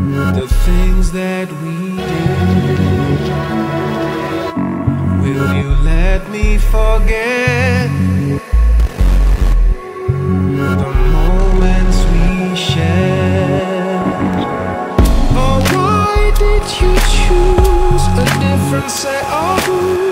the things that we did. Will you let me forget the moments we shared? Or why did you choose a different set of rules?